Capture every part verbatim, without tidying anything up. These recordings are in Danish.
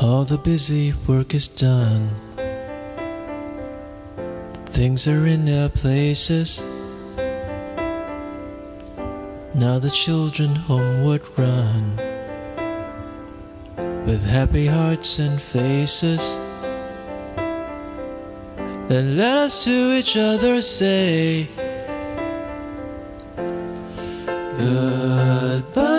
All the busy work is done. Things are in their places. Now the children homeward run, with happy hearts and faces. Then let us to each other say goodbye.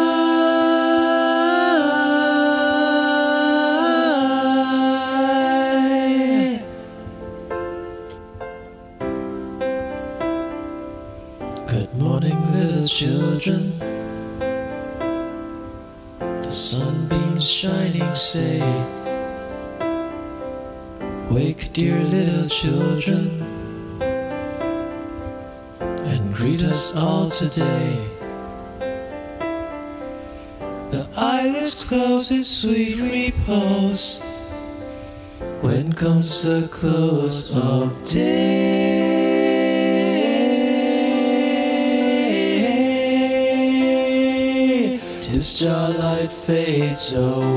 Good morning, little children. The sunbeams shining say, wake, dear little children, and greet us all today. The eyelids close in sweet repose when comes the close of day. 'Tis starlight fades away.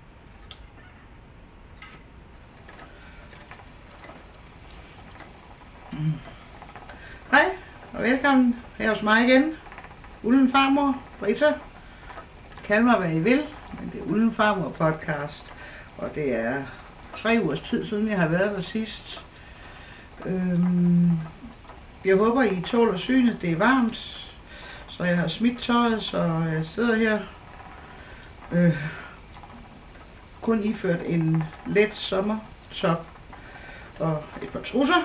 Hej og velkommen her hos mig igen. Ulden Farmor, Britta. Kald mig hvad I vil, men det er Ulden Farmor podcast. Og det er tre ugers tid siden jeg har været der sidst. Øhm, jeg håber I tåler synet, det er varmt. Så jeg har smidt tøjet, så jeg sidder her. Øh, kun iført en let sommertop og et par trusser.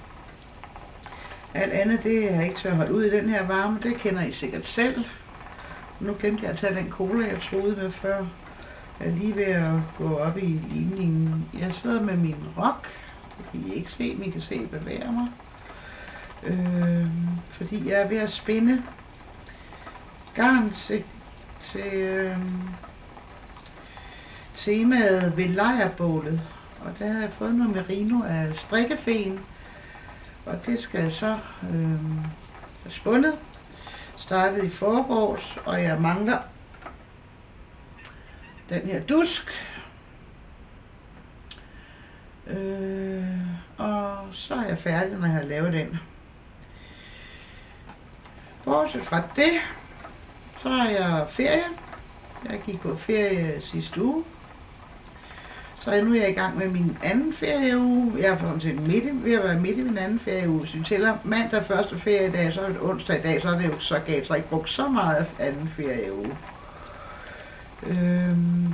Alt andet, det er ikke til at holde ud i den her varme, det kender I sikkert selv. Nu glemte jeg at tage den cola, jeg troede med før. Jeg er lige ved at gå op i ligningen. Jeg sidder med min rock, det kan I ikke se, men I kan se, at jeg bevæger mig. Øh, fordi jeg er ved at spinde garn til, til øh, temaet ved lejrbålet. Og der har jeg fået noget merino af strikkefeen. Og det skal så øh, være spundet. Startede i forgårs, og jeg mangler den her dusk. Øh, og så er jeg færdig, når jeg har lavet den. Bortset fra det, så har jeg ferie. Jeg gik på ferie sidste uge. Så nu er jeg i gang med min anden ferieuge. Jeg er sådan set midt i, ved at være midt i min anden ferieuge. Så jeg tæller mandag første feriedag, så er det onsdag i dag, så er det jo så galt, så jeg ikke brugt så meget af anden ferieuge. Øhm.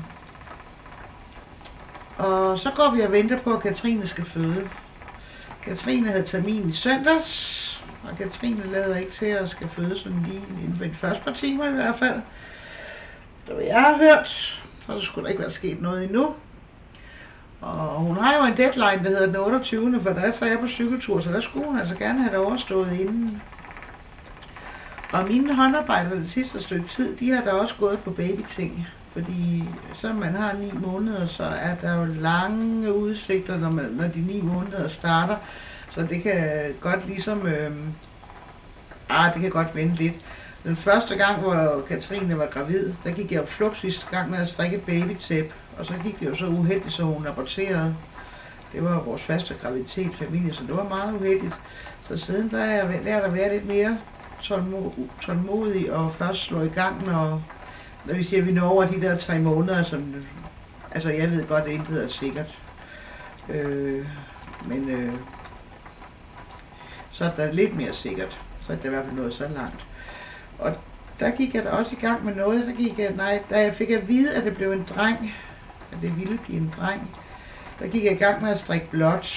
Og så går vi og venter på, at Katrine skal føde. Katrine havde termin i søndags, og Katrine lader ikke til at skal føde sådan lige inden for de første par timer i hvert fald. Så jeg har hørt, så der skulle der ikke være sket noget endnu. Og hun har jo en deadline, der hedder den otteogtyvende for der så er jeg på cykeltur, så der skulle hun altså gerne have det overstået inden. Og mine håndarbejder det sidste stykke tid, de har da også gået på babyting. Fordi så man har ni måneder, så er der jo lange udsigter, når, man, når de ni måneder starter. Så det kan godt ligesom, øh, ah, det kan godt vente lidt. Den første gang, hvor Katrine var gravid, der gik jeg jo flugt sidste gang med at strikke et babytæp. Og så gik det jo så uheldigt, så hun aborterede. Det var vores første graviditet familie, så det var meget uheldigt. Så siden der er jeg lært at være lidt mere tålmodig og først slå i gang, når, når vi siger, at vi når over de der tre måneder. Som, altså jeg ved godt, at intet er sikkert. Øh, men øh, så er der lidt mere sikkert. Så er det i hvert fald noget så langt. Og der gik jeg da også i gang med noget, så gik jeg, nej, da jeg fik at vide, at det blev en dreng, at det ville blive en dreng, der gik jeg i gang med at strikke blot.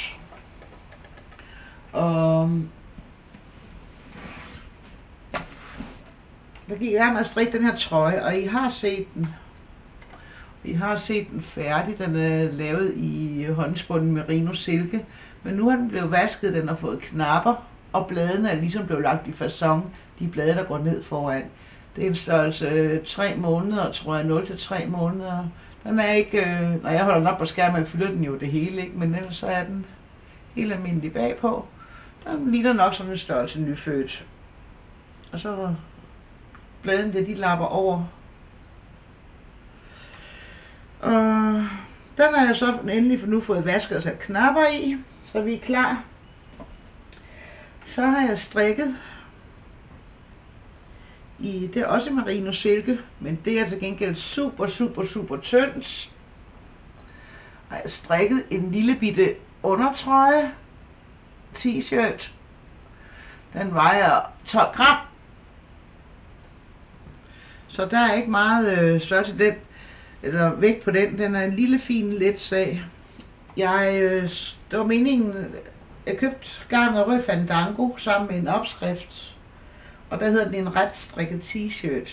Og der gik jeg i gang med at strikke den her trøje, og I har set den. I har set den færdig, den er lavet i håndspunden merino silke, men nu har den blevet vasket, den har fået knapper, og bladene er ligesom blevet lagt i facon, de blade, der går ned foran. Det er en størrelse tre måneder, tror jeg, nul til tre måneder. Den er ikke, øh, når jeg holder den op på skærmen, fylder den jo det hele, ikke? Men ellers så er den helt almindelig bagpå. Den ligner nok som en størrelse nyfødt. Og så bladene, de lapper over. Og Den har jeg så endelig for nu fået vasket og sat knapper i, så vi er klar. Så har jeg strikket i, det er også merino silke, men det er til gengæld super, super, super tyndt. Og jeg har strikket en lille bitte undertrøje, t-shirt. Den vejer tolv gram. Så der er ikke meget øh, størrelse den, eller vægt på den. Den er en lille, fin, let sag. Jeg, øh, det var meningen, jeg købte garnet Rød Fandango sammen med en opskrift. Og der hedder den en ret strikket t-shirt.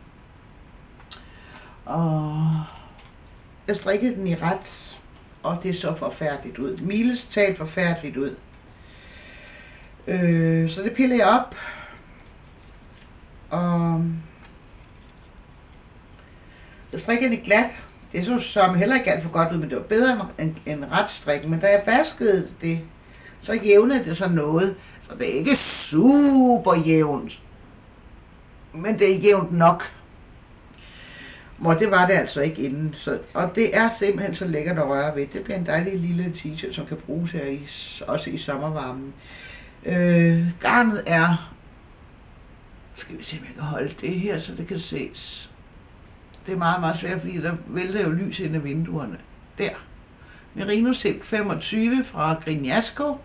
Og jeg strikkede den i ret, og det så forfærdeligt ud. Miles talt forfærdeligt ud. Øh, så det piller jeg op. Og jeg strikkede den i glat. Det så som heller ikke alt for godt ud, men det var bedre end, end ret strikken. Men da jeg vaskede det, så jævnede det så noget. Så det er ikke super jævnt. Men det er jævnt nok. Og det var det altså ikke inden. Så, og det er simpelthen så lækkert at røre ved. Det bliver en dejlig lille t-shirt, som kan bruges her i, også i sommervarmen. Øh, garnet er... Skal vi se, om jeg kan holde det her, så det kan ses. Det er meget, meget svært, fordi der vælter jo lys ind af vinduerne. Der. Merino Silk femogtyve fra Grignasco.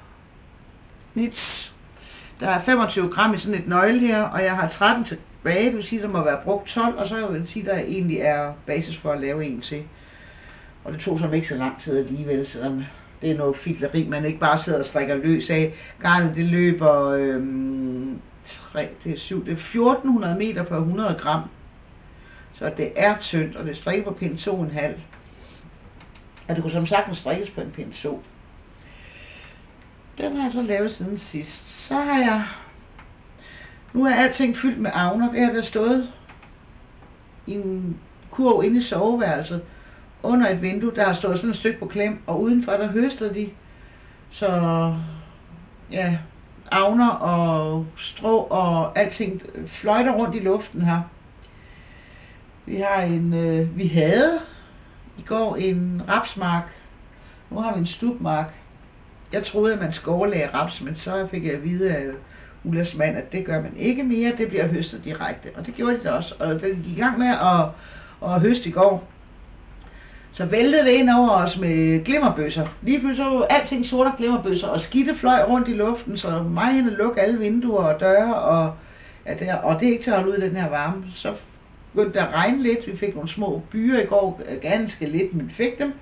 Nits. Der er femogtyve gram i sådan et nøgle her, og jeg har tretten tilbage. Det vil sige, der må være brugt tolv, og så vil jeg sige, der egentlig er basis for at lave en til. Og det tog så ikke så lang tid alligevel, selvom det er noget fitleri, man ikke bare sidder og strikker løs af. Garnet det løber øhm, tre, det er syv, det er fjorten hundrede meter per hundrede gram. Så det er tyndt, og det strikker på pind to komma fem. Og det kunne som sagt strikkes på en pind to. Den har jeg så lavet siden sidst. Så har jeg... Nu er alting fyldt med avner. Det har der stået i en kurv inde i soveværelset under et vindue. Der har stået sådan et stykke på klem, og udenfor der høstede de. Så ja, avner og strå og alting fløjter rundt i luften her. Vi har en, øh, vi havde i går en rapsmark. Nu har vi en stubmark. Jeg troede, at man skulle overlage raps, men så fik jeg at vide af Ullas mand, at det gør man ikke mere. Det bliver høstet direkte. Og det gjorde de da også. Og den gik i gang med at, at høste i går. Så væltede det ind over os med glimmerbøsser. Lige pludselig så alting sort og glimmerbøsser, og skidte fløj rundt i luften, så mig hende lukke alle vinduer og døre, og, ja, det, og det er ikke til at holde ud i den her varme. Så begyndte der at regne lidt. Vi fik nogle små byer i går, ganske lidt, men fik dem.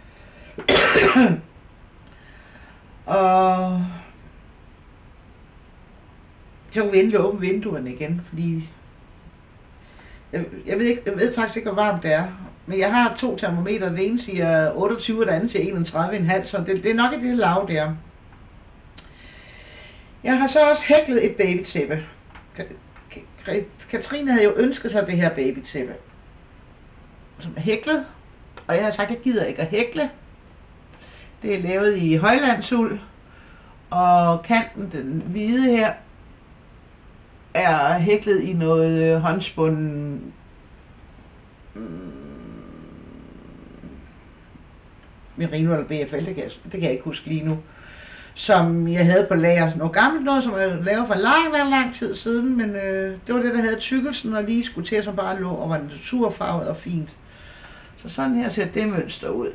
Og så kunne vi endelig åbne vinduerne igen, fordi jeg, jeg, ved ikke, jeg ved faktisk ikke, hvor varmt det er. Men jeg har to termometer, det ene siger otteogtyve, og det andet siger enogtredive komma fem, så det, det er nok et lille lav der. Jeg har så også hæklet et babytæppe. Katrine havde jo ønsket sig det her babytæppe, som er hæklet, og jeg har sagt, at jeg gider ikke at hækle. Det er lavet i højlandsul, og kanten, den hvide her, er hæklet i noget håndspunden mm, merino eller B F L, det kan, jeg, det kan jeg ikke huske lige nu, som jeg havde på lager. Noget gammelt noget, som jeg lavede for lang, lang, lang tid siden, men øh, det var det, der havde tykkelsen, og lige skulle til, som bare lå, og var naturfarvet og fint. Så sådan her ser det mønster ud.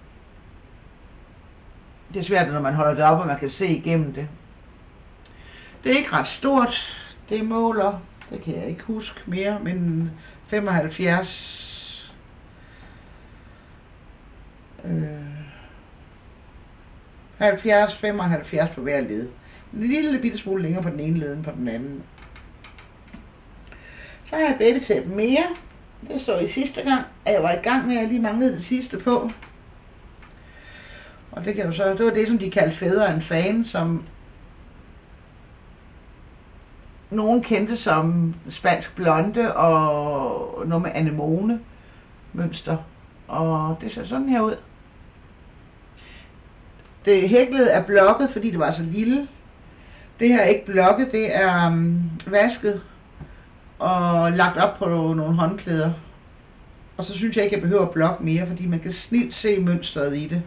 Det er svært, når man holder det op, og man kan se igennem det. Det er ikke ret stort. Det måler, det kan jeg ikke huske mere, men femoghalvfjerds. Øh, halvfjerds, femoghalvfjerds på hver led. En lille bitte smule længere på den ene led end på den anden. Så har jeg babytæppe mere. Det så i sidste gang, at jeg var i gang med, at jeg lige manglede det sidste på. Og det kan jo så, det var det, som de kaldte fædre en fan, som nogen kendte som spansk blonde og noget med anemone mønster. Og det ser sådan her ud. Det hæklet er blokket, fordi det var så lille. Det her er ikke blokket, det er um, vasket og lagt op på nogle håndklæder. Og så synes jeg ikke, jeg behøver blok mere, fordi man kan snilt se mønstret i det.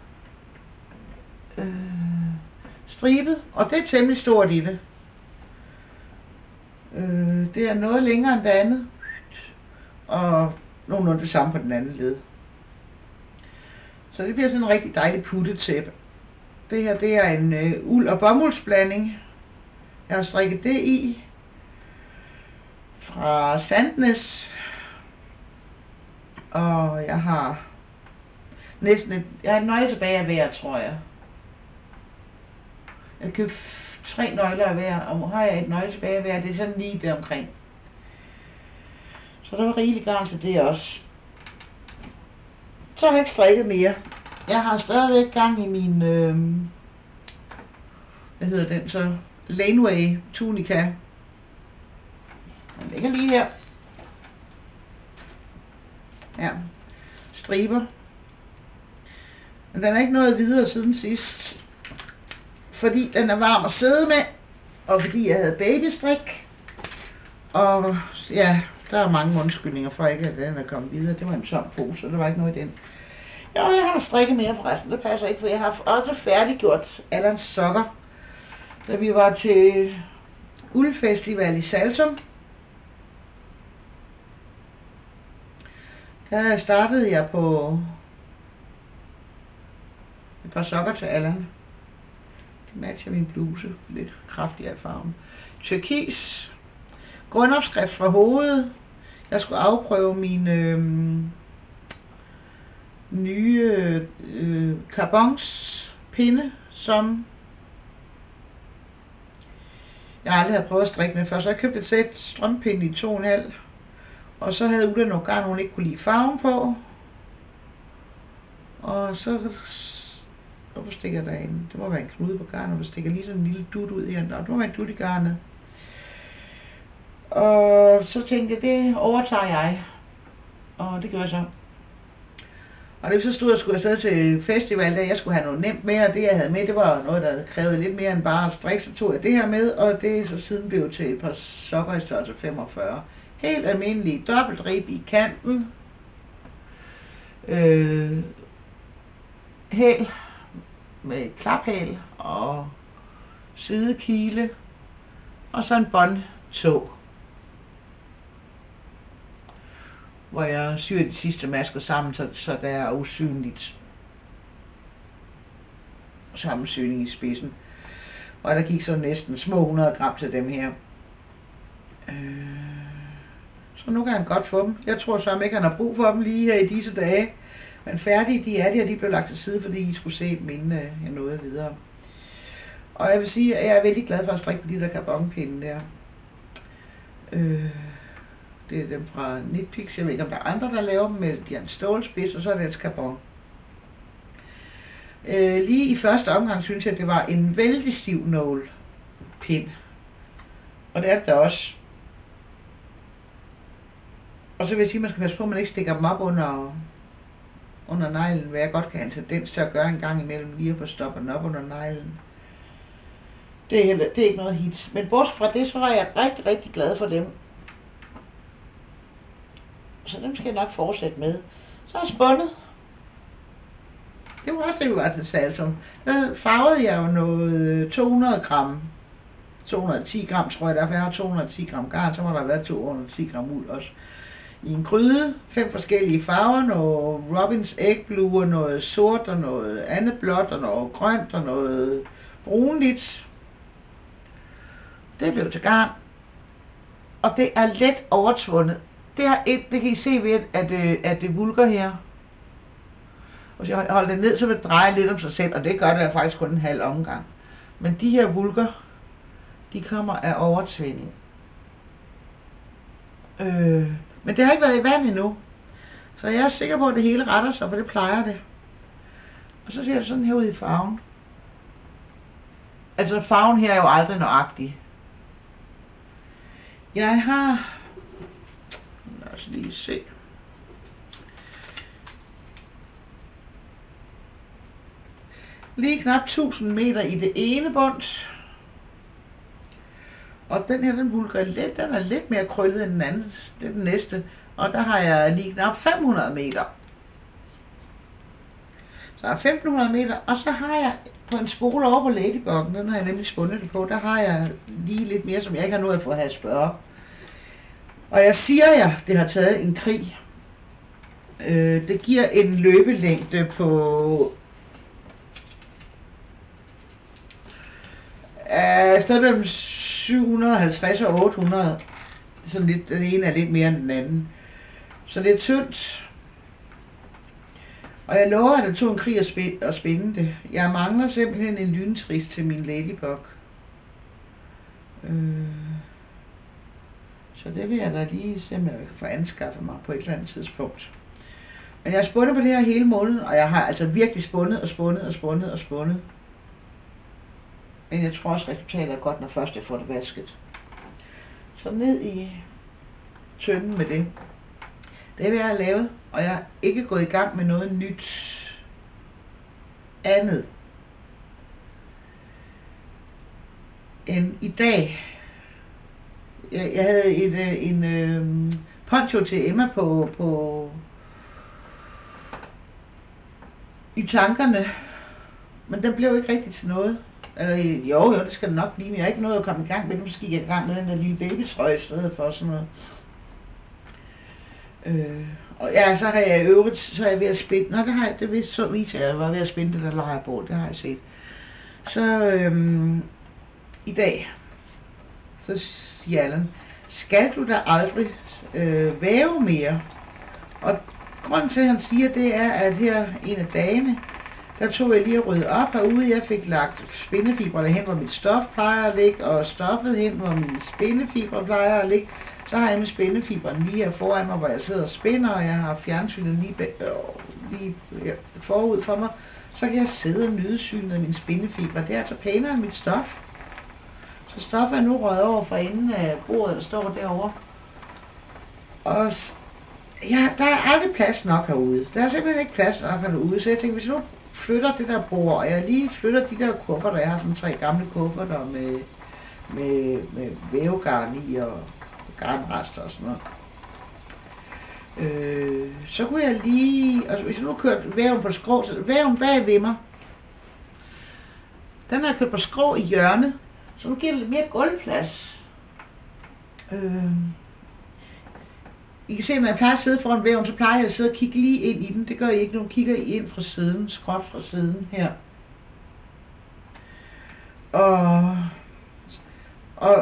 Øh, stribet, og det er temmelig stort i det. Øh, det er noget længere end det andet. Og nogenlunde det samme på den anden led. Så det bliver sådan en rigtig dejlig puttetæppe. Det her, det er en øh, uld- og bomuldsblanding. Jeg har strikket det i. Fra Sandnes. Og jeg har næsten et, jeg har et nøgle tilbage af hver, tror jeg. Jeg købte tre nøgler af hver, og nu har jeg et nøgle tilbage af hver. Det er sådan lige der omkring. Så der var rigeligt garn til det også. Så har jeg ikke strikket mere. Jeg har stadigvæk gang i min, øh, hvad hedder den så, Laneway tunika. Den ligger lige her. Ja, striber. Men den er ikke nået videre siden sidst. Fordi den er varm at sidde med. Og fordi jeg havde babystrik. Og ja, der er mange undskyldninger for ikke, at den er kommet videre. Det var en tom pose, så der var ikke noget i den. Jo, jeg har strikket mere forresten. Det passer ikke, for jeg har også færdiggjort Allans sokker. Da vi var til Uldfestival i Saltum. Der startede jeg på et par sokker til Allan. Det matcher min bluse. Lidt kraftigere i farven. Turkis. Grundopskrift fra hovedet. Jeg skulle afprøve mine øh, nye øh, carbons pinde, som jeg aldrig havde prøvet at strikke med før. Så jeg købte et sæt strømpinde i to komma fem. Og så havde Ulla nogle garn, hun ikke kunne lide farven på. Og så... Hvorfor stikker der en? Det må være en knude på garnet, og der stikker lige sådan en lille dut ud her. Det må være en dut i garnet. Og så tænkte jeg, det overtager jeg. Og det gjorde jeg så. Og det så stod jeg skulle afsted til festival, der jeg skulle have noget nemt med, og det jeg havde med, det var noget, der krævede lidt mere end bare at strikke, så tog jeg det her med, og det er så siden blev til et par sokker i størrelse femogfyrre. Helt almindelige dobbeltrib i kanten. Øh, hæl med klaphæl og sidekile, og så en båndtog, hvor jeg syr de sidste masker sammen, så, så der er usynligt sammensyning i spidsen. Og der gik så næsten små hundrede gram til dem her. Øh, så nu kan han godt få dem. Jeg tror så ikke, han har brug for dem lige her i disse dage. Men færdige, de er de, og de blev lagt til side, fordi I skulle se dem, inden jeg nåede videre. Og jeg vil sige, at jeg er vældig glad for at strikke på de der carbonpinde der. Øh, det er dem fra Knitpicks. Jeg ved ikke, om der er andre, der laver dem med de stålspids, og så er det et carbon. Øh, lige i første omgang synes jeg, at det var en vældig stiv nålpind. Og det er det også. Og så vil jeg sige, at man skal passe på, at man ikke stikker dem op under, under neglen, hvad jeg godt kan have en tendens til at gøre en gang imellem, lige at få stoppet den op under neglen. Det er, heller, det er ikke noget hit. Men bortset fra det, så var jeg rigtig, rigtig glad for dem. Så dem skal jeg nok fortsætte med. Så er jeg spundet. Det var også det, vi var til Saltum. Der farvede jeg jo noget to hundrede gram. to hundrede og ti gram, tror jeg, derfor jeg har to hundrede og ti gram garn, så må der være to hundrede og ti gram uld også. I en gryde, fem forskellige farver, noget Robins Egg Blue, og noget sort, og noget andet blåt, og noget grønt, og noget brunligt. Det blev til garn. Og det er let overtvundet. Det, er et, det kan I se ved, at, at det vulker her. Og så jeg holder det ned, så vil det dreje lidt om sig selv, og det gør det faktisk kun en halv omgang. Men de her vulker, de kommer af overtvinding. Øh, men det har ikke været i vand endnu. Så jeg er sikker på, at det hele retter sig, for det plejer det. Og så ser det sådan her ud i farven. Altså farven her er jo aldrig nøjagtig. Jeg har... Lad os lige se. Lige knap tusind meter i det ene bånd. Og den her, den vulker lidt, den er lidt mere krøllet end den anden. Det er den næste. og der har jeg lige knap fem hundrede meter. Så er femten hundrede meter, og så har jeg på en spole over på Ladybuggen, den har jeg nemlig spundet det på, der har jeg lige lidt mere, som jeg ikke har nået at få at spørge. Og jeg siger jer, det har taget en krig. Øh, det giver en løbelængde på øh, stedet mellem syv hundrede og halvtreds og otte hundrede. Sådan lidt, den ene er lidt mere end den anden. Så det er tyndt. Og jeg lover, at det tog en krig at, spæ at spænde det. Jeg mangler simpelthen en lyntris til min Ladybug. Øh. Så det vil jeg da lige simpelthen få anskaffet mig på et eller andet tidspunkt. Men jeg har spundet på det her hele måneden, og jeg har altså virkelig spundet og spundet og spundet og spundet. Men jeg tror også, resultatet er godt, når først jeg får det vasket. Så ned i tønden med det. Det vil jeg have lavet, og jeg er ikke gået i gang med noget nyt andet end i dag. Jeg, jeg havde et, en øh, poncho til Emma på, på i tankerne, men den blev ikke rigtig til noget. Eller, jo, jo, det skal det nok blive, men jeg har ikke noget at komme i gang med. Nu skal jeg i gang med den der lille babytrøje i stedet for sådan noget. Øh, og ja, så har jeg i øvrigt, så er jeg ved at spænde. Nå, det har jeg, det vidste så viser jeg, jeg var ved at spænde det der lejrebål, det har jeg set. Så øhm, i dag, så siger Allan, skal du da aldrig øh, væve mere? Og grunden til, at han siger, det er, at her en af dagene, der tog jeg lige at rydde op herude. Jeg fik lagt spindefibre hen, hvor mit stof plejer at ligge, og stoffet hen, hvor mine spindefibre plejer at ligge. Så har jeg med spændefiberen lige her foran mig, hvor jeg sidder og spænder, og jeg har fjernsynet lige, øh, lige forud for mig. Så kan jeg sidde og nyde synet af mine spændefibre. Det er altså pænere end mit stof. Så stoffet er nu røget over fra enden af bordet, der står derovre. Og ja, der er aldrig plads nok herude. Der er simpelthen ikke plads nok herude. Så jeg tænker, hvis jeg nu flytter det der bord, og jeg lige flytter de der kufferter, jeg har sådan tre gamle kufferter med, med, med vævegarn i og garnrester og sådan noget. Øh, så kunne jeg lige, altså hvis jeg nu kørte væven på skrå, så væven bag ved mig, den har jeg kørt på skrå i hjørnet, så nu giver det lidt mere gulvplads. Øh, I kan se, når jeg plejer at sidde foran væven, så plejer jeg at sidde og kigge lige ind i den. Det gør I ikke, nu kigger I ind fra siden, skråt fra siden her. Og, og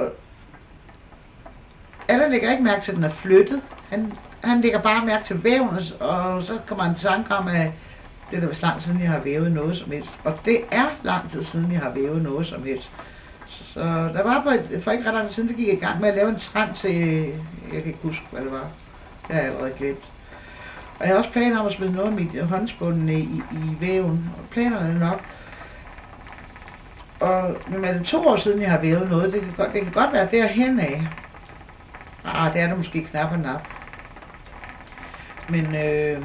Allan lægger ikke mærke til, at den er flyttet. Han, han lægger bare mærke til væven, og så kommer han til tanke om, at det er da vist lang siden, jeg har vævet noget som helst. Og det er lang tid siden, jeg har vævet noget som helst. Så, så der var for, et, for ikke ret lang tid siden, der gik jeg i gang med at lave en trend til, jeg kan ikke huske, hvad det var. Det har jeg allerede glemt. Og jeg har også planer om at smide noget af mit håndspundne i, i væven. Og planerne er nok. Og men er det to år siden, jeg har vævet noget, det kan godt, det kan godt være derhen af. Ah, det er der måske knap og nap. Men øh,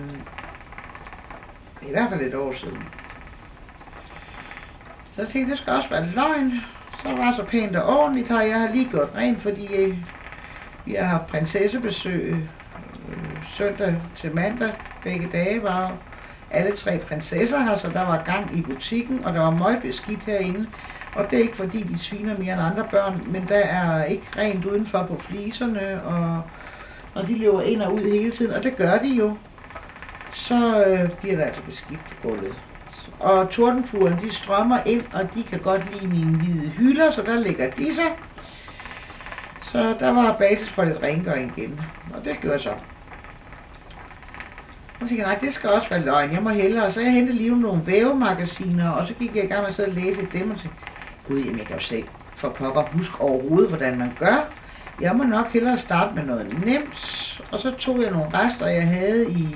i hvert fald et år siden. Så jeg tænkte, det skal også være løgn. Så var så pænt og ordentligt, og jeg har lige gjort rent, fordi øh, vi har haft prinsessebesøg øh, søndag til mandag. Begge dage var alle tre prinsesser her, så der var gang i butikken, og der var meget beskidt herinde. Og det er ikke fordi, de sviner mere end andre børn, men der er ikke rent udenfor på fliserne, og, og de løber ind og ud hele tiden, og det gør de jo. Så øh, bliver der altså beskidt på gulvet. Og tordenfugerne, de strømmer ind, og de kan godt lide mine hvide hylder, så der ligger de så. Så der var basis for lidt rengøring igen, og det gjorde jeg så. Og så tænkte jeg, nej, det skal også være løgn, jeg må hellere. Så jeg hentede lige nogle vævemagasiner, og så gik jeg i gang med at sidde og læse dem, og tænkte, gud, jamen jeg kan jo se for pokker husk overhovedet, hvordan man gør. Jeg må nok hellere starte med noget nemt, og så tog jeg nogle rester, jeg havde i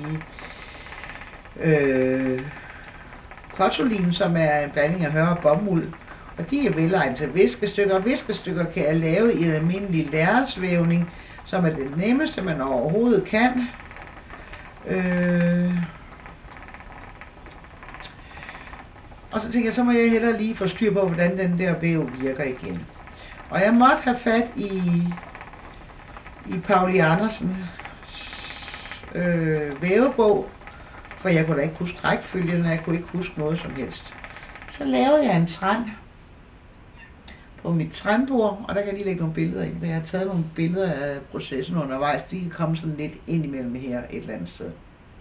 øh, kotolin, som er en blanding af hør og bomuld, og de er velegnet til viskestykker. Viskestykker kan jeg lave i en almindelig lærredsvævning, som er det nemmeste, man overhovedet kan. Øh... Og så tænker jeg, så må jeg hellere lige få styr på, hvordan den der væv virker igen. Og jeg måtte have fat i, i Pauli Andersen, øh, vævebog, for jeg kunne da ikke huske rækkefølgen, og jeg kunne ikke huske noget som helst. Så lavede jeg en tran på mit trænbord, og der kan jeg lige lægge nogle billeder ind. Jeg har taget nogle billeder af processen undervejs. De kan komme sådan lidt ind imellem her et eller andet sted.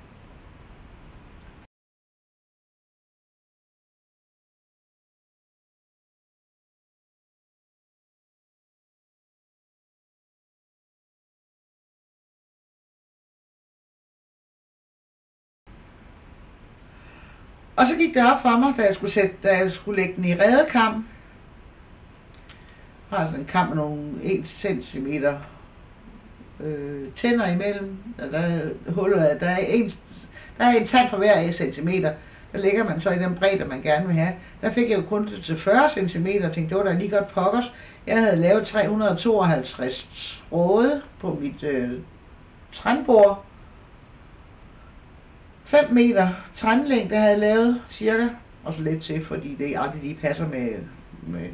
Og så gik det op for mig, da jeg skulle, sætte, da jeg skulle lægge den i redekam. Jeg har sådan en kam med nogle en centimeter øh, tænder imellem. Der er, hullet, der, er en, der er en tand for hver centimeter. Der lægger man så i den bredde, man gerne vil have. Der fik jeg jo kun til fyrre centimeter, og tænkte, det var da lige godt pokkers. Jeg havde lavet tre hundrede og tooghalvtreds tråde på mit øh, trænbord. fem meter trænlængde havde jeg lavet, cirka. Og så lidt til, fordi det aldrig lige passer med, med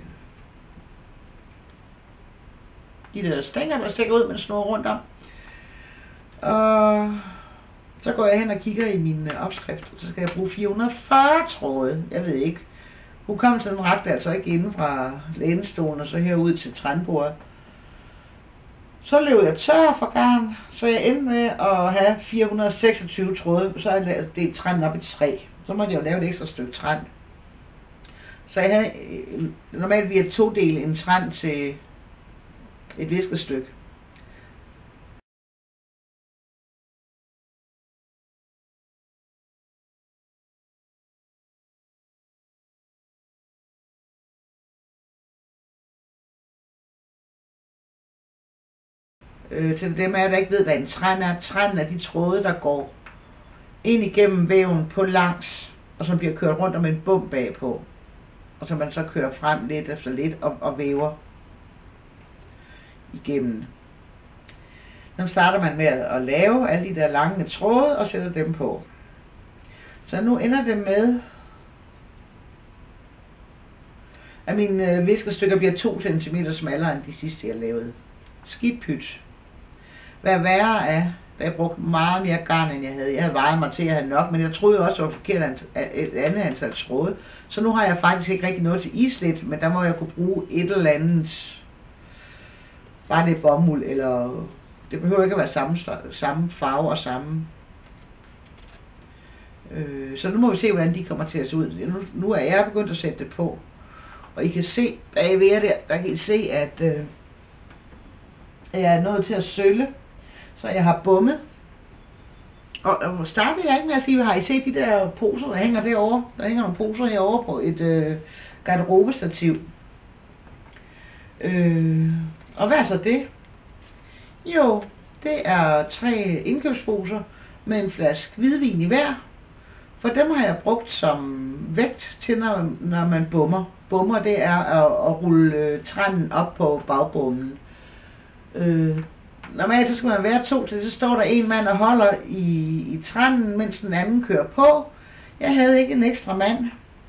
de der stænger, der stikker ud med en snor rundt om. Og så går jeg hen og kigger i min opskrift, og så skal jeg bruge fire hundrede og fyrre tråde. Jeg ved ikke. Hukommelsen rakte altså ikke inden fra lænestolen og så herud til trænbordet. Så løb jeg tør for garn, så jeg endte med at have fire hundrede og seksogtyve tråde, så har jeg delt træn op i tre. Så måtte jeg jo lave et ekstra stykke træn. Så jeg havde, normalt vil jeg todele en træn til et viskestykke. Øh, til dem af jer, der ikke ved, hvad en træn er. Træn er de tråde, der går ind igennem væven på langs, og som bliver kørt rundt om en bum bagpå. Og så man så kører frem lidt efter lidt og, og væver igennem. Så starter man med at lave alle de der lange tråde og sætter dem på. Så nu ender det med, at mine øh, viskestykker bliver to centimeter smallere end de sidste, jeg lavede. Skidt pyt. Hvad værre er, da jeg brugte meget mere garn, end jeg havde. Jeg havde vejet mig til at have nok, men jeg troede også, at det var forkert et andet antal tråde. Så nu har jeg faktisk ikke rigtig noget til islet, men der må jeg kunne bruge et eller andet, bare det bomuld, eller det behøver ikke at være samme, samme farve og samme. Øh, så nu må vi se, hvordan de kommer til at se ud. Nu, nu er jeg begyndt at sætte det på, og I kan se bagved der, der kan I se, at øh, jeg er nået til at sølle, så jeg har bummet. Og, og starter jeg ikke med at sige, har I set de der poser, der hænger derovre? Der hænger nogle poser herovre på et øh, garderobestativ. Øh, og hvad er så det? Jo, det er tre indkøbsposer med en flaske hvidvin i hver. For dem har jeg brugt som vægt til, når, når man bummer. Bummer, det er at, at rulle øh, trænen op på bagbommen. Øh, normalt så skal man være to til, så står der en mand og holder i, i trænen, mens den anden kører på. Jeg havde ikke en ekstra mand.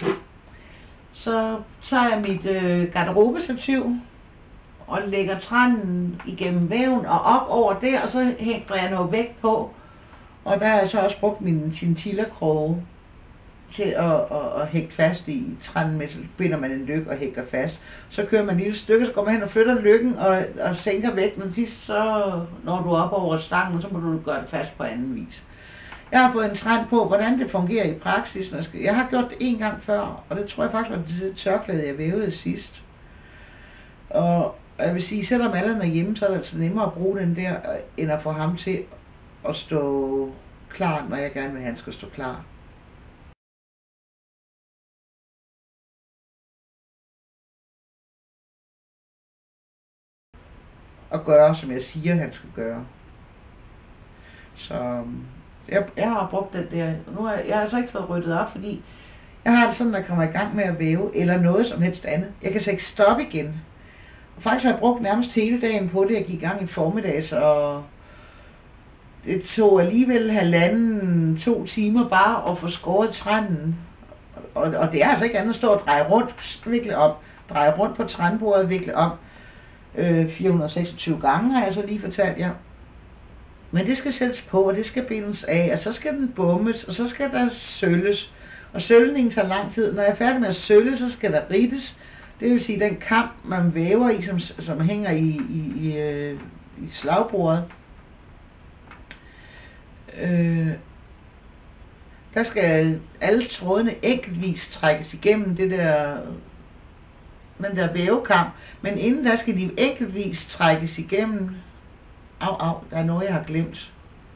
Så tager jeg mit øh, garderobestativ og lægger trænen igennem væven og op over der, og så hænger jeg noget vægt på. Og der har jeg så også brugt mine chinchilla-kroge til at, at, at hægte fast i trænen med, så binder man en lykke og hægter fast. Så kører man et lille stykke, så går man hen og flytter lykken og, og sænker vægten, og sidst så når du er op over stangen, så må du gøre det fast på anden vis. Jeg har fået en trend på, hvordan det fungerer i praksis. Jeg har gjort det en gang før, og det tror jeg faktisk var det tørklæde, jeg vævede sidst. Og jeg vil sige, selvom alle er hjemme, så er det altså nemmere at bruge den der, end at få ham til at stå klar, når jeg gerne vil have, han skal stå klar. Og gøre, som jeg siger, han skal gøre. Så jeg, jeg har brugt det der. Nu har jeg, jeg har altså ikke fået ryddet op, fordi jeg har det sådan, at jeg kommer i gang med at væve, eller noget som helst andet. Jeg kan så ikke stoppe igen. Og faktisk har jeg brugt nærmest hele dagen på det. Jeg gik i gang i formiddags, og det tog alligevel halvanden, to timer bare at få skåret trænen. Og, og det er altså ikke andet at stå og dreje rundt, vikle op, dreje rundt på trænbordet, vikle op. Øh, fire hundrede og seksogtyve gange har jeg så lige fortalt jer. Men det skal sættes på, og det skal bindes af, og så skal den bommes, og så skal der sølles. Og sølvningen tager lang tid. Når jeg er færdig med at sølle, så skal der rittes. Det vil sige, den kam, man væver i, som, som hænger i, i, i, øh, i slagbordet. Øh, der skal alle trådene enkeltvis trækkes igennem det der, den der vævekam. Men inden der skal de enkeltvis trækkes igennem. Au, au, der er noget, jeg har glemt.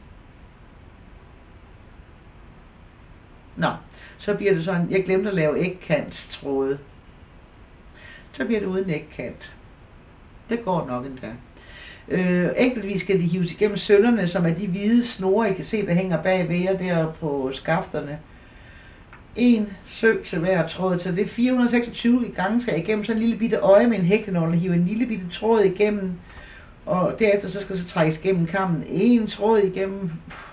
Nå, så bliver det sådan, jeg glemte at lave ægkantstråde. Så bliver det uden ægkant. Det går nok endda. Øh, enkeltvis skal de hives igennem søllerne, som er de hvide snore, I kan se, der hænger bag ved jer der på skafterne. En sø til hver tråd, så det er fire hundrede seksogtyve gange skal jeg igennem sådan en lille bitte øje med en hæklenål, og hive en lille bitte tråd igennem. Og derefter så skal så trækkes gennem kammen en tråd igennem.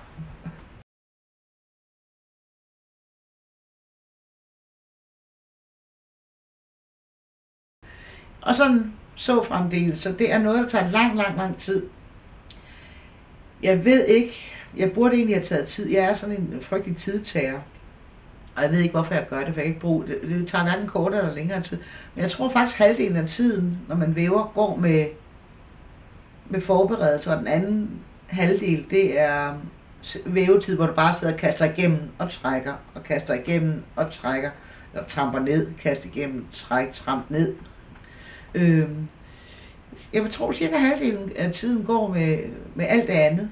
Og sådan så fremdeles. Så det er noget, der tager lang, lang, lang tid. Jeg ved ikke, jeg burde egentlig have taget tid. Jeg er sådan en frygtelig tidtager. Og jeg ved ikke, hvorfor jeg gør det, for jeg kan ikke bruge det. Det tager hverken kortere eller længere tid. Men jeg tror faktisk, halvdelen af tiden, når man væver, går med, med forberedelse. Og den anden halvdel, det er vævetid, hvor du bare sidder og kaster igennem og trækker. Og kaster igennem og trækker. Eller tramper ned, kaster igennem, træk, tramp ned. Øh, jeg tror, at cirka halvdelen af tiden går med, med alt det andet.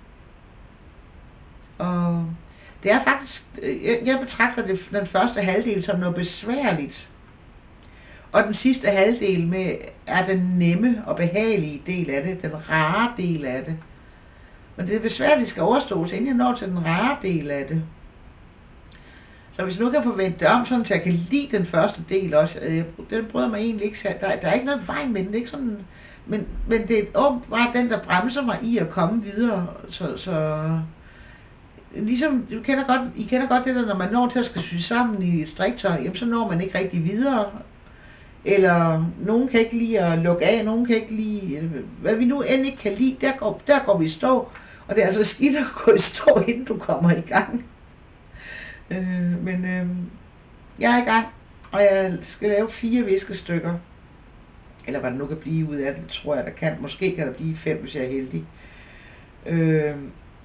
Og det er faktisk, jeg, jeg betragter det, den første halvdel som noget besværligt. Og den sidste halvdel med, er den nemme og behagelige del af det, den rare del af det. Men det er besværligt, skal overstås, inden jeg når til den rare del af det. Så hvis nu kan forvente det om, sådan, så jeg kan lide den første del også, øh, den bryder mig egentlig ikke, der, der er ikke noget vej med den, det er ikke sådan, men, men det er åbenbart den, der bremser mig i at komme videre, så, så ligesom, du kender godt, I kender godt det der, når man når til at skal sy sammen i et striktøj, jamen så når man ikke rigtig videre, eller nogen kan ikke lide at lukke af, nogen kan ikke lide, hvad vi nu end ikke kan lide, der går, der går vi i stå, og det er altså skidt at gå i stå, inden du kommer i gang. Øh, men øh, jeg er i gang, og jeg skal lave fire viskestykker, eller hvad der nu kan blive ud af det, tror jeg der kan, måske kan der blive fem, hvis jeg er heldig. Øh,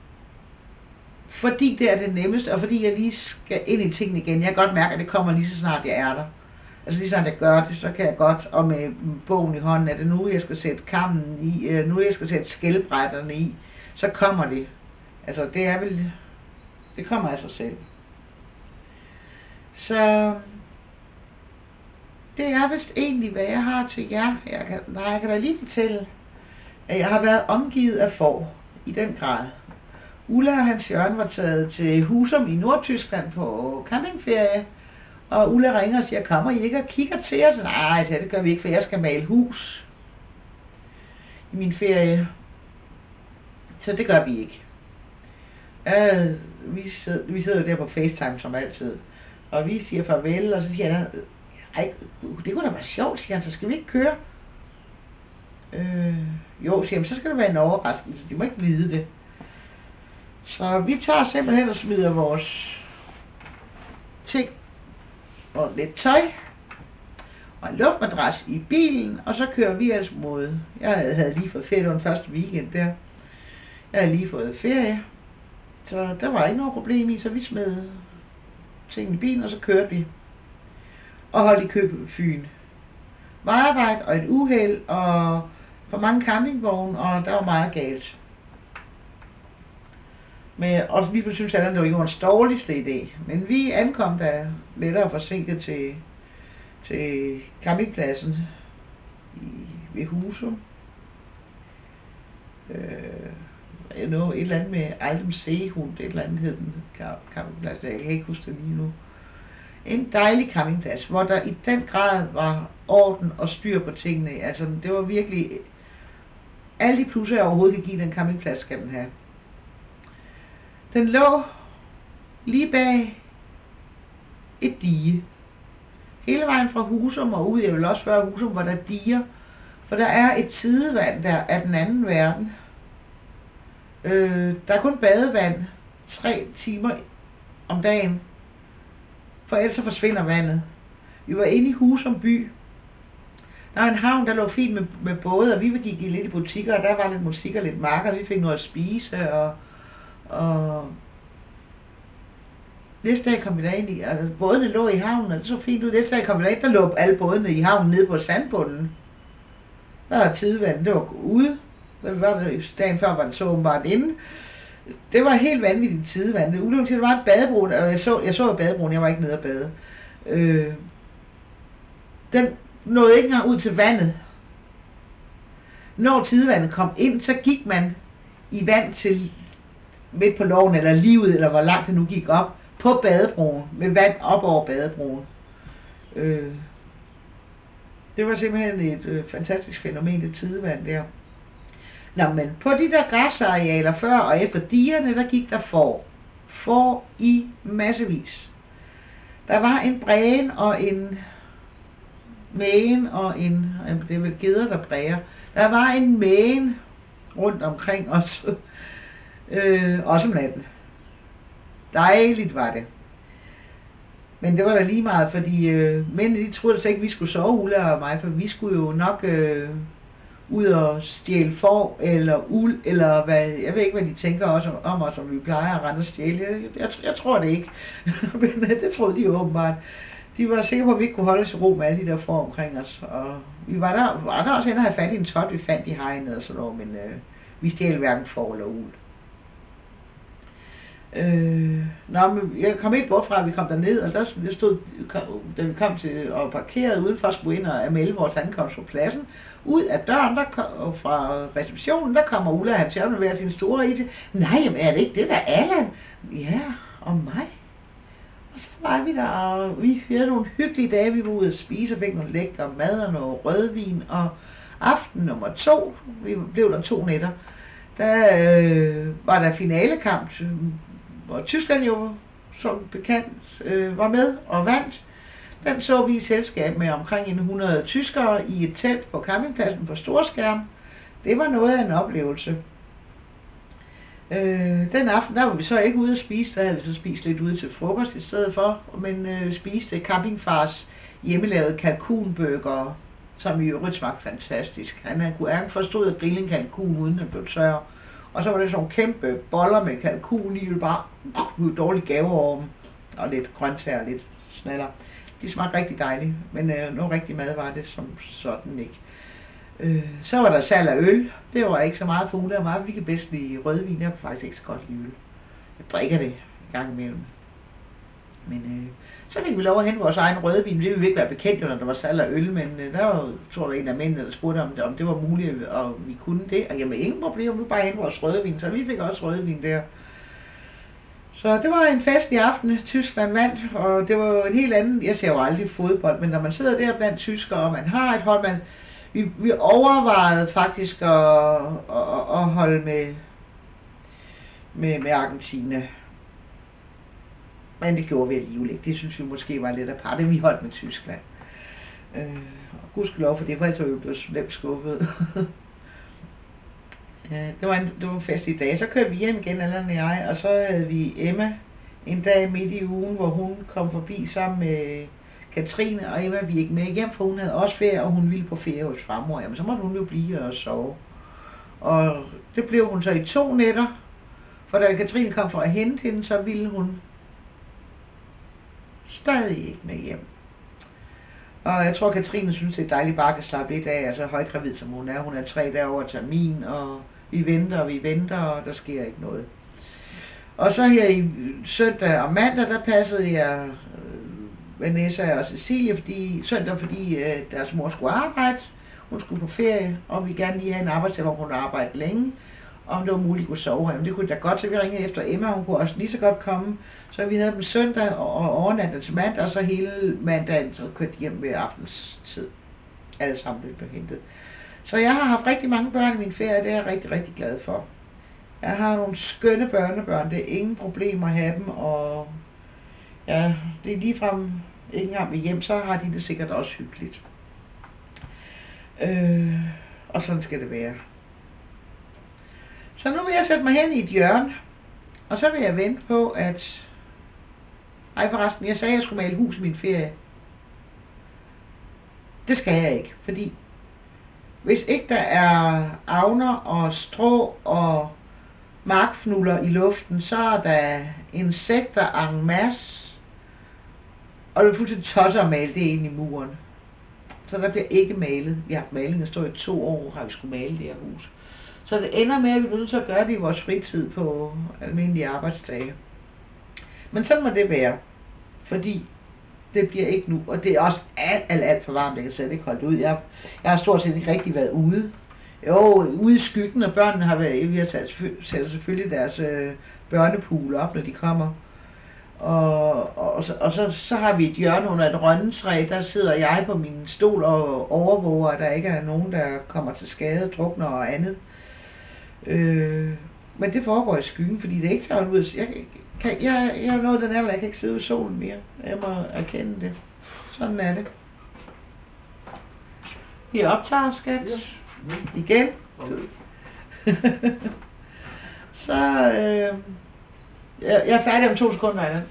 fordi det er det nemmeste, og fordi jeg lige skal ind i tingene igen. Jeg kan godt mærke, at det kommer lige så snart jeg er der. Altså lige så snart jeg gør det, så kan jeg godt, og med bogen i hånden, er det nu jeg skal sætte kammen i, øh, nu jeg skal sætte skælbrætterne i, så kommer det. Altså det er vel, det kommer af sig selv. Så det er vist egentlig, hvad jeg har til jer. Jeg kan, nej, jeg kan da lige fortælle, at jeg har været omgivet af får i den grad. Ulla og Hans Jørgen var taget til Husum i Nordtyskland på campingferie, og Ulla ringer og siger, kommer I ikke og kigger til os? Nej, det gør vi ikke, for jeg skal male hus i min ferie. Så det gør vi ikke. Øh, vi, sidder, vi sidder jo der på FaceTime som altid. Og vi siger farvel, og så siger han, ej, det kunne da være sjovt, siger han, så skal vi ikke køre? Øh, jo, siger han, så skal det være en overraskelse, de må ikke vide det. Så vi tager simpelthen og smider vores ting og lidt tøj og en luftmadras i bilen, og så kører vi altså mod, jeg havde lige fået ferie, den første weekend der, jeg havde lige fået ferie, så der var ikke noget problem i, så vi smed ting i bilen, og så kørte vi og holdt i kø på Fyn. Vejarbejde og et uheld og for mange campingvogne, og der var meget galt. Men også vi synes alle, det var jordens dårligste idé. Men vi ankom da lettere forsinket til, til campingpladsen i, ved Husum. Øh, jeg know, et eller andet med Aldem Seehund, et eller andet hed den campingplads, jeg kan ikke huske det lige nu. En dejlig campingplads, hvor der i den grad var orden og styr på tingene. Altså det var virkelig, alle de plusser jeg overhovedet kan give den campingplads, skal den have. Den lå lige bag et dige. Hele vejen fra Husum og ud, jeg vil også før Husum, hvor der er diger. For der er et tidevand der af den anden verden. Øh, der er kun badevand tre timer om dagen, for ellers så forsvinder vandet. Vi var inde i Husum by. Der var en havn, der lå fint med, med både, og vi gik i lidt i butikker, og der var lidt musik og lidt marker, vi fik noget at spise, og, og næste dag kom vi derind i, altså bådene lå i havnen, og det så fint ud. Næste dag kom vi derind, der lå alle bådene i havnen nede på sandbunden. Der var tidevand, det var ude. Da vi var der dagen før, var det så åbenbart inde. Det var helt vanvittigt tidevand. Det ulykken til, det var et badebro, og jeg så, jeg så jo badebroen, jeg var ikke nede at bade. Øh, den nåede ikke engang ud til vandet. Når tidevandet kom ind, så gik man i vand til midt på loven, eller livet, eller hvor langt det nu gik op, på badebroen, med vand op over badebroen. Øh, det var simpelthen et øh, fantastisk fænomen, det tidevand der. Nå, men på de der græsarealer før og efter digerne, der gik der får. Får i massevis. Der var en brægen og en mægen og en, det er vel geder, der bræger. Der var en mægen rundt omkring os, øh, også om natten. Dejligt var det. Men det var da lige meget, fordi øh, mændene, de troede så ikke, vi skulle sove, Ulla og mig, for vi skulle jo nok øh, ud og stjæle får, eller uld, eller hvad, jeg ved ikke, hvad de tænker også om os, om vi plejer at rende og stjæle. Jeg, jeg, jeg tror det ikke, men det troede de jo åbenbart. De var sikre på, at vi ikke kunne holde os i ro med alle de der får omkring os, og vi var der, var der også hen og havde fat i en tot, vi fandt i hegnet og sådan noget, men øh, vi stjælte hverken får eller uld. Øh, nå, men jeg kom ikke bort fra, at vi kom derned, og der det stod, da vi kom til og parkerede udenfor, skulle ind og melde vores ankomst på pladsen. Ud af døren, der kom, fra receptionen, der kommer Ulla og hans jævne hver sin store i til. Nej, jamen er det ikke det der Allan? Ja, og mig. Og så var vi der, og vi havde nogle hyggelige dage, vi var ude at spise og fik nogle lækre mad og noget rødvin, og aften nummer to, vi blev der to nætter, der øh, var der finalekamp, hvor Tyskland jo som bekendt øh, var med og vandt. Den så vi i selskab med omkring hundrede tyskere i et telt på campingpladsen på storskærm. Det var noget af en oplevelse. Øh, den aften, der var vi så ikke ude at spise, der havde vi så spist lidt ude til frokost i stedet for, men øh, spiste campingfars hjemmelavede kalkunbøger, som i øvrigt smagte fantastisk. Han, han forstod at grille en kalkun uden at blive tør. Og så var det sådan nogle kæmpe boller med kalkun i, bare uh, dårlig gaveorm og lidt grøntsager og lidt snaller. De smagte rigtig dejligt, men øh, noget rigtig mad var det som sådan ikke. Øh, så var der salg af øl. Det var ikke så meget for Ulla og mig. Vi kan bedst lide rødvin. Jeg kan faktisk ikke så godt lide øl. Jeg drikker det en gang imellem. Men øh, så fik vi lov at hente vores egen rødvin. Det ville vi ikke være bekendt, når der var salg af øl, men øh, der var, tror der en af mændene, der spurgte, om det, om det var muligt, og vi kunne det. Og jamen, ingen problem, vi bare hente vores rødvin. Så vi fik også rødvin der. Så det var en fest i aften. Tyskland vandt, og det var jo en helt anden. Jeg ser jo aldrig fodbold, men når man sidder der blandt tyskere, og man har et hold, man, vi, vi overvejede faktisk at, at, at holde med, med, med Argentina. Men det gjorde vi alligevel ikke. Det synes vi måske var lidt aparte. Vi holdt med Tyskland. Øh, og gudskelov for det, for ellers var vi blevet slemt skuffet. Det var, en, det var en fest i dag. Så kørte vi hjem igen, Allan og jeg, og så havde vi Emma en dag midt i ugen, hvor hun kom forbi sammen med Katrine, og Emma vi gik med hjem, for hun havde også ferie, og hun ville på ferie hos farmor. Jamen, så måtte hun jo blive og sove. Og det blev hun så i to nætter, for da Katrine kom for at hente hende, så ville hun stadig ikke med hjem. Og jeg tror, Katrine synes, det er dejligt bare at slappe lidt af, altså højgravid som hun er. Hun er tre dage over termin, og vi venter, og vi venter, og der sker ikke noget. Og så her i søndag og mandag, der passede jeg øh, Vanessa og Cecilie, fordi, søndag, fordi øh, deres mor skulle arbejde. Hun skulle på ferie, og vi gerne lige have en arbejdsdag, hvor hun arbejdede længe. Om det var muligt at kunne sove her. Det kunne da godt, så vi ringede efter Emma, hun kunne også lige så godt komme. Så vi havde dem søndag og overnatten til mandag, og så hele mandagen, så kørte hjem ved aftenstid. Alle sammen blev hentet. Så jeg har haft rigtig mange børn i min ferie, det er jeg rigtig, rigtig glad for. Jeg har nogle skønne børnebørn, det er ingen problemer at have dem, og ja, det er ligefrem ikke engang ved hjem, så har de det sikkert også hyggeligt. Øh, og sådan skal det være. Så nu vil jeg sætte mig hen i et hjørne, og så vil jeg vente på, at... Ej forresten, jeg sagde, at jeg skulle male hus i min ferie. Det skal jeg ikke, fordi hvis ikke der er avner og strå og markfnuller i luften, så er der insekter en masse, og det er fuldstændig tosset at male det ind i muren. Så der bliver ikke malet. Vi har haft maling, der står i to år, har vi skulle male det her hus. Så det ender med, at vi er nødt til at gøre det i vores fritid på almindelige arbejdsdage. Men sådan må det være, fordi det bliver ikke nu, og det er også alt, alt, alt for varmt, jeg kan slet ikke holde ud. Jeg, jeg har stort set ikke rigtig været ude. Jo, ude i skyggen, og børnene har været, vi har sat selvfølgelig deres øh, børnepool op, når de kommer. Og, og, og, så, og så, så har vi et hjørne under et rønnetræ, der sidder jeg på min stol og overvåger, at der ikke er nogen, der kommer til skade, drukner og andet. Øh, men det foregår i skyggen, fordi det er ikke taget ud. Jeg, kan, jeg, jeg er nået den alder, jeg kan ikke sidde i solen mere. Jeg må erkende det. Sådan er det. Vi optager, skat. Ja. Igen. Så øh, jeg, jeg er færdig om to sekunder af det.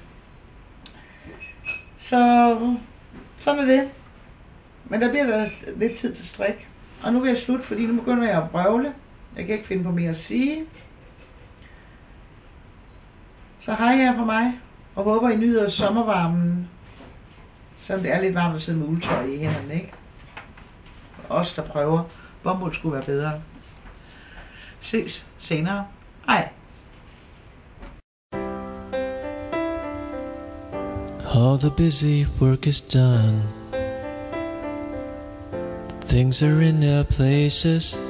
Så sådan er det. Men der bliver der lidt tid til strik. Og nu vil jeg slutte, fordi nu begynder jeg at brøvle. Jeg kan ikke finde på mere at sige. Så hej her for mig, og håber I nyder sommervarmen, selvom det er lidt varmt at sidde med uldtøj i hænderne, ikke? Os der prøver, bomuld skulle være bedre. Ses senere. Hej. All the busy work is done. Things are in their places.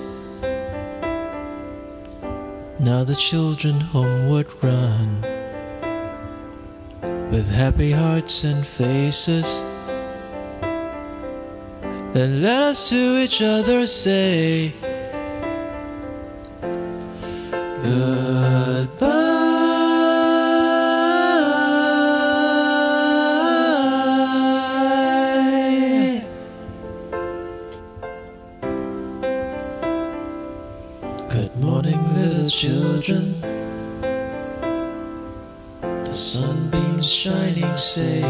Now the children homeward run, with happy hearts and faces. Then let us to each other say goodbye. Good morning, little children. The sunbeams shining say,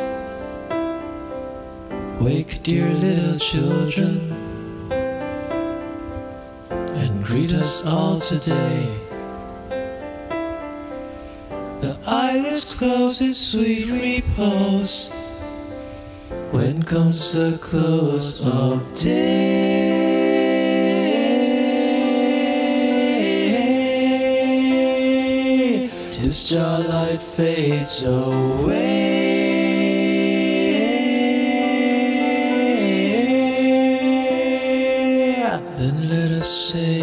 wake, dear little children, and greet us all today. The eyelids close in sweet repose when comes the close of day. 'Tis starlight fades away. Then let us say